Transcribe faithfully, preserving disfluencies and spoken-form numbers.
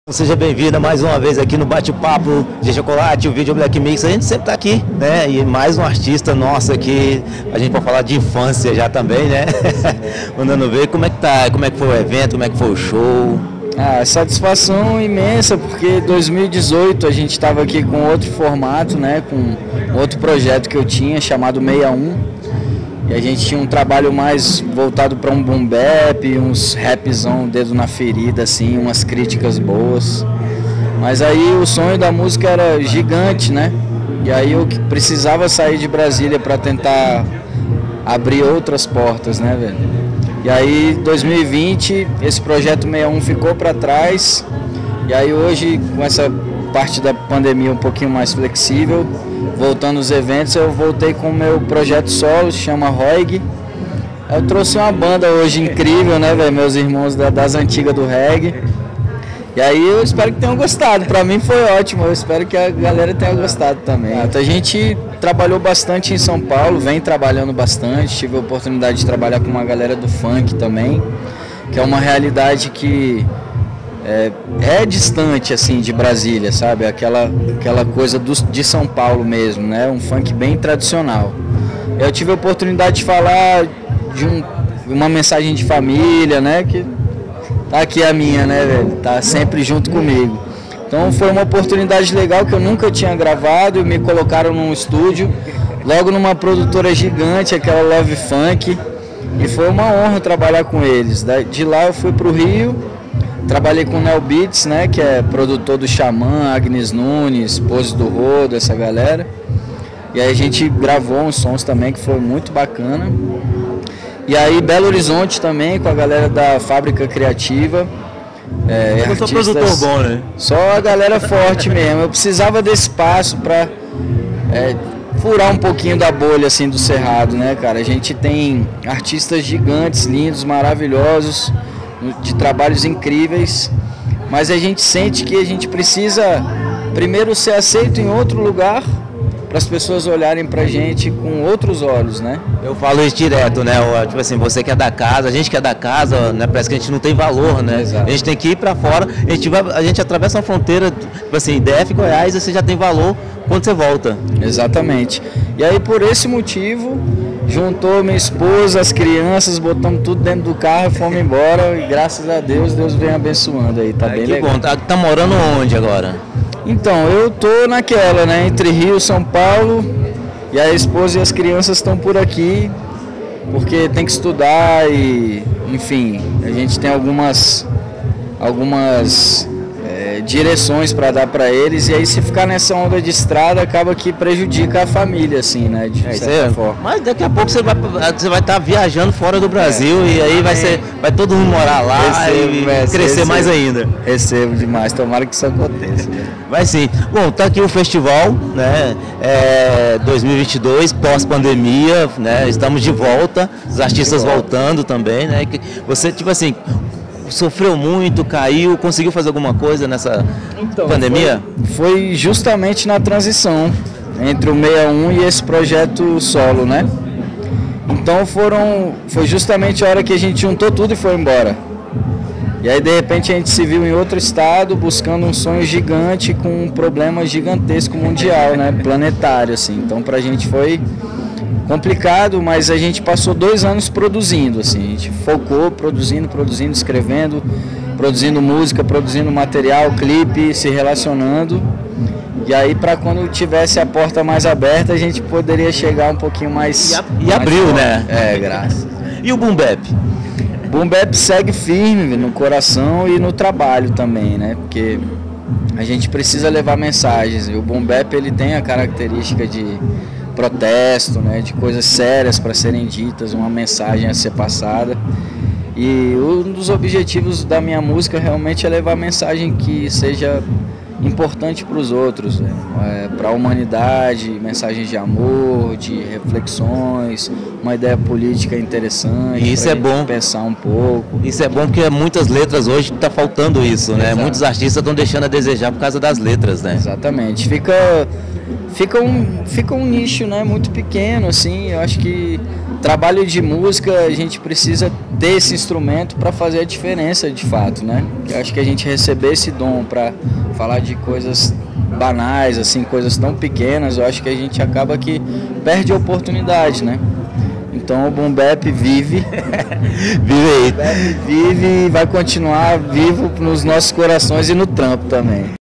Seja bem-vinda mais uma vez aqui no Bate-Papo de Chocolate, o vídeo Black Mix. A gente sempre tá aqui, né? E mais um artista nosso aqui, a gente pode falar de infância já também, né? Mandando ver como é que tá, como é que foi o evento, como é que foi o show. Ah, satisfação imensa, porque em dois mil e dezoito a gente estava aqui com outro formato, né? Com outro projeto que eu tinha, chamado sessenta e um. E a gente tinha um trabalho mais voltado para um boom bap, uns rapzão, dedo na ferida, assim, umas críticas boas. Mas aí o sonho da música era gigante, né? E aí eu precisava sair de Brasília para tentar abrir outras portas, né, velho? E aí, em dois mil e vinte, esse projeto sessenta e um ficou para trás. E aí hoje, com essa parte da pandemia um pouquinho mais flexível, voltando aos eventos, eu voltei com o meu projeto solo, se chama Roig. Eu trouxe uma banda hoje incrível, né, velho? Meus irmãos da, das antigas do reggae. E aí eu espero que tenham gostado. Pra mim foi ótimo, eu espero que a galera tenha gostado também. A gente trabalhou bastante em São Paulo, vem trabalhando bastante. Tive a oportunidade de trabalhar com uma galera do funk também, que é uma realidade que É, é distante assim de Brasília, sabe? Aquela, aquela coisa do, de São Paulo mesmo, né? Um funk bem tradicional. Eu tive a oportunidade de falar de um, uma mensagem de família, né? Que tá aqui a minha, né, velho? Tá sempre junto comigo. Então foi uma oportunidade legal que eu nunca tinha gravado e me colocaram num estúdio, logo numa produtora gigante, aquela Love Funk, e foi uma honra trabalhar com eles. De lá eu fui pro Rio. Trabalhei com o Neo Beats, né, que é produtor do Xamã, Agnes Nunes, Pose do Rodo, essa galera. E aí a gente gravou uns sons também que foi muito bacana. E aí Belo Horizonte também, com a galera da Fábrica Criativa. É, eu sou produtor bom, né? Só a galera forte mesmo. Eu precisava desse espaço para é, furar um pouquinho da bolha assim do Cerrado, né, cara? A gente tem artistas gigantes, lindos, maravilhosos, de trabalhos incríveis, mas a gente sente que a gente precisa primeiro ser aceito em outro lugar para as pessoas olharem pra gente com outros olhos, né? Eu falo isso direto, né? Tipo assim, você que é da casa, a gente que é da casa, né? Parece que a gente não tem valor, né? Exato. A gente tem que ir para fora, a gente, vai, a gente atravessa uma fronteira, tipo assim, D F, Goiás, você já tem valor quando você volta. Exatamente. E aí por esse motivo, juntou minha esposa, as crianças, botamos tudo dentro do carro e fomos embora. E graças a Deus, Deus vem abençoando aí, tá Ai, bem que legal. Bom. Tá, tá morando onde agora? Então, eu tô naquela, né, entre Rio e São Paulo, e a esposa e as crianças estão por aqui, porque tem que estudar e, enfim, a gente tem algumas, algumas é, direções para dar para eles, e aí se ficar nessa onda de estrada, acaba que prejudica a família, assim, né, de É, certa é, forma. mas daqui a pouco você vai você vai estar viajando fora do Brasil, é, e aí vai ser vai todo mundo morar lá, recebo, e recebo, crescer recebo, mais ainda. Recebo demais, tomara que isso aconteça. Vai sim. Bom, tá aqui o festival, né? É, dois mil e vinte e dois, pós-pandemia, né? Estamos de volta, os artistas voltando também, né? Você, tipo assim, sofreu muito, caiu, conseguiu fazer alguma coisa nessa então, pandemia? Foi, foi justamente na transição entre o sessenta e um e esse projeto solo, né? Então foram, foi justamente a hora que a gente juntou tudo e foi embora. E aí de repente a gente se viu em outro estado buscando um sonho gigante com um problema gigantesco mundial, né? Planetário, assim. Então pra gente foi complicado, mas a gente passou dois anos produzindo, assim. A gente focou, produzindo, produzindo, escrevendo, produzindo música, produzindo material, clipe, se relacionando. E aí para quando tivesse a porta mais aberta a gente poderia chegar um pouquinho mais... E, a, e mais abriu, forte, né? É, graças. E o boom bap? Boom bap segue firme no coração e no trabalho também, né? Porque a gente precisa levar mensagens. E o boom bap ele tem a característica de protesto, né? De coisas sérias para serem ditas, uma mensagem a ser passada. E um dos objetivos da minha música realmente é levar mensagem que seja importante para os outros, né? É, para a humanidade, mensagens de amor, de reflexões, uma ideia política interessante. E isso é bom. Pensar um pouco. Isso é bom porque muitas letras hoje está faltando isso, né? Exato. Muitos artistas estão deixando a desejar por causa das letras, né? Exatamente. Fica, fica, um, fica um nicho, né? Muito pequeno, assim. Eu acho que trabalho de música, a gente precisa ter esse instrumento para fazer a diferença de fato, né? Eu acho que a gente receber esse dom para falar de coisas banais, assim, coisas tão pequenas, eu acho que a gente acaba que perde a oportunidade, né? Então o Boom Bap vive, vive aí, vive e vai continuar vivo nos nossos corações e no trampo também.